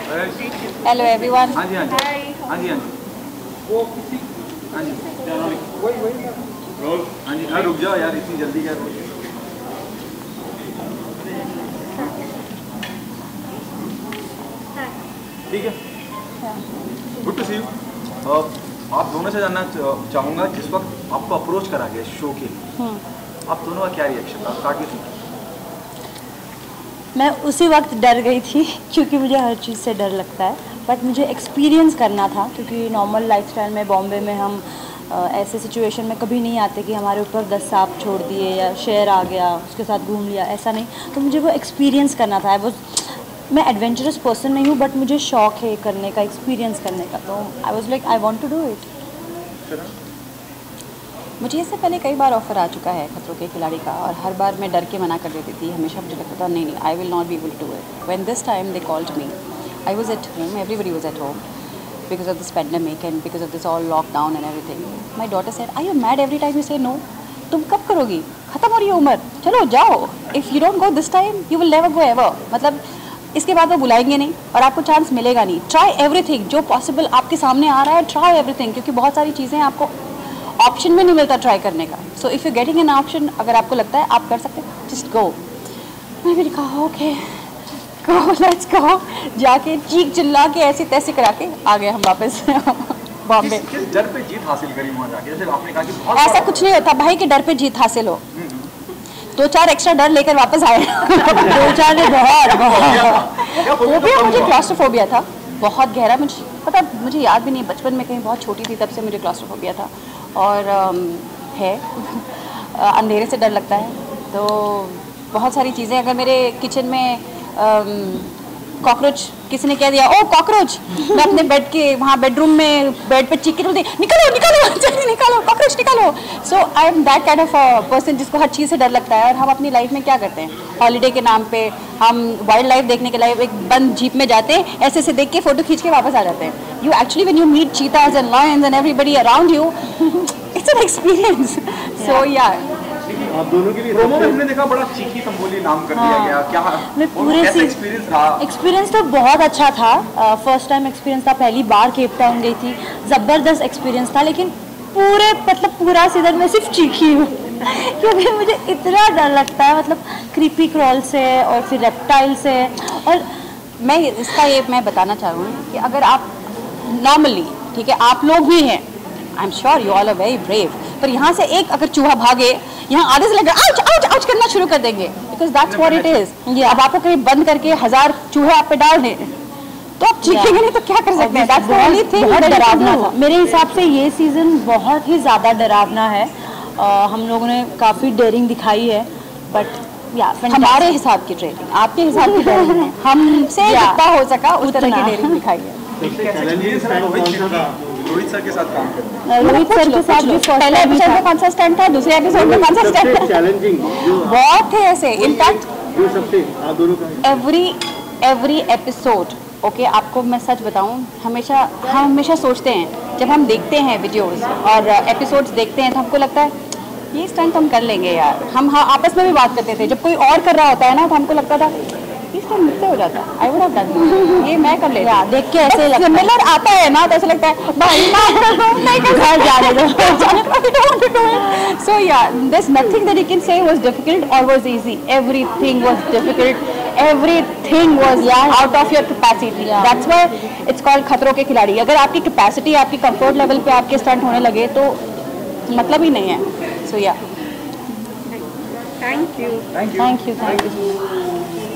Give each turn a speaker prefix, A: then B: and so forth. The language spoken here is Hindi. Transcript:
A: Hello everyone.
B: हाँ जी हाँ जी हाँ जी हाँ जी वो किसी हाँ जी वही रोल हाँ जी हाँ रुक जाओ यार इतनी जल्दी क्या रोल ठीक है गुड टू सी यू। आप दोनों से जानना चाहूँगा जिस वक्त आपको अप्रोच करा गया शो के लिए आप दोनों का क्या रिएक्शन था स्टार्ट की?
A: मैं उसी वक्त डर गई थी क्योंकि मुझे हर चीज़ से डर लगता है, बट मुझे एक्सपीरियंस करना था क्योंकि नॉर्मल लाइफस्टाइल में बॉम्बे में हम ऐसे सिचुएशन में कभी नहीं आते कि हमारे ऊपर 10 सांप छोड़ दिए या शेर आ गया उसके साथ घूम लिया, ऐसा नहीं। तो मुझे वो एक्सपीरियंस करना था। मैं एडवेंचरस पर्सन नहीं हूँ बट मुझे शौक है करने का, एक्सपीरियंस करने का। तो I was like I want to do it. मुझे इससे पहले कई बार ऑफ़र आ चुका है खतरों के खिलाड़ी का और हर बार मैं डर के मना कर देती थी। हमेशा मुझे लगता था नहीं I will not be able to do it. When this time they called me, I was at home, everybody was at home because of this pandemic and because of this all lockdown and everything. My daughter said I you mad every time you say no? तुम कब करोगी? ख़त्म हो रही है उम्र, चलो जाओ। If you don't go this time you will never go ever. मतलब इसके बाद वो बुलाएंगे नहीं और आपको चांस मिलेगा नहीं। ट्राई एवरीथिंग जो पॉसिबल आपके सामने आ रहा है, ट्राई एवरीथिंग, क्योंकि बहुत सारी चीज़ें आपको ऑप्शन में नहीं मिलता ट्राई करने का। So if you getting an option, अगर आपको लगता है आप कर सकते हैं, जस्ट गो। मैंने भी कहा ओके गो लेट्स गो। जाके चीख चिल्ला के ऐसे तैसे करा के आ गए हम वापस बॉम्बे।
B: किस डर पे जीत हासिल करी वहाँ जाके? जैसे आपने कहा कि बहुत
A: ऐसा कुछ नहीं होता भाई कि डर पे जीत हासिल हो। 2-4 एक्स्ट्रा डर लेकर वापस आए 2-4 ने बहुत फोबिया, मुझे क्लॉस्ट्रोफोबिया था बहुत गहरा। मुझे पता, मुझे याद भी नहीं, बचपन में कहीं बहुत छोटी थी तब से मुझे क्लॉस्ट्रोफोबिया था और है अंधेरे से डर लगता है। तो बहुत सारी चीज़ें, अगर मेरे किचन में कॉकरोच किसी ने कह दिया ओ कॉकरोच, मैं अपने बेड के वहाँ बेडरूम में बेड पे चीख के बोलती निकालो निकालो जल्दी निकालो कॉकरोच निकालो। So I am that kind of person जिसको हर चीज़ से डर लगता है। और हम अपनी लाइफ में क्या करते हैं, हॉलीडे के नाम पे हम वाइल्ड लाइफ देखने के लिए एक बंद जीप में जाते हैं, ऐसे से देख के फोटो खींच के वापस आ जाते हैं। You actually when you meet cheetahs and lions and everybody around you, it's an experience. So या
B: आप दोनों के लिए प्रोमो में हमने देखा बड़ा चीखी तंबोली नाम कर दिया गया, क्या
A: मैं पूरे
B: एक्सपीरियंस रहा?
A: एक्सपीरियंस तो बहुत अच्छा था। फर्स्ट टाइम एक्सपीरियंस था, पहली बार केप टाउन गई थी, ज़बरदस्त एक्सपीरियंस था। लेकिन पूरा सीजन में सिर्फ चीखी हूँ क्योंकि मुझे इतना डर लगता है, मतलब क्रीपी क्रॉल से और फिर रेप्टाइल से। और मैं इसका ये मैं बताना चाह रही हूँ कि अगर आप नॉर्मली, ठीक है आप लोग भी हैं, I am sure you all are very brave, पर यहाँ से एक अगर चूहा भागे, यहाँ आधे से लेकर आउच आउच आउच करना शुरू कर देंगे because that's what it is. अब आपको कहीं बंद करके 1000 चूहे आप पे डाल दें तो आप चीखेंगे नहीं तो क्या कर सकते हैं। That's the only thing. बहुत डरावना था मेरे हिसाब से, ये सीज़न बहुत ही ज़्यादा डरावना है। हम लोगों ने काफ़ी डेयरिंग दिखाई है, बट या हमारे हिसाब की ट्रेनिंग, आपके हिसाब की डेयरिंग हमसे जितना हो सका उस तरह की डेयरिंग दिखाई है।
B: रोहित सर के साथ काम करना,
A: रोहित सर के साथ भी पहले एपिसोड में कौन सा स्टैंड था, दूसरे एपिसोड में कौन सा स्टैंड था,
C: चैलेंजिंग
A: बहुत थे ऐसे। इनफैक्ट
C: जो सबसे आप दोनों का
A: एवरी एपिसोड, ओके आपको मैं सच बताऊं, हम हमेशा सोचते हैं जब हम देखते हैं वीडियोस और एपिसोड्स देखते हैं तो हमको लगता है ये स्टंट हम कर लेंगे यार। हम आपस में भी बात करते थे, जब कोई और कर रहा होता है ना तो हमको लगता था इस टाइम मुझसे हो जाता है, आई वुड हैव डन ये मैं कर लेता। देख के ऐसे सिमिलर आता है ना तो ऐसा लगता है भाई नहीं घर जाने दो। सो या there's nothing that you can say was difficult or was easy. Everything was difficult. Everything was out of your capacity. That's why it's called खतरों के खिलाड़ी। अगर आपकी कैपेसिटी, आपकी कंफर्ट लेवल पे आपके स्टंट होने लगे तो मतलब ही नहीं है। सो या थैंक यू।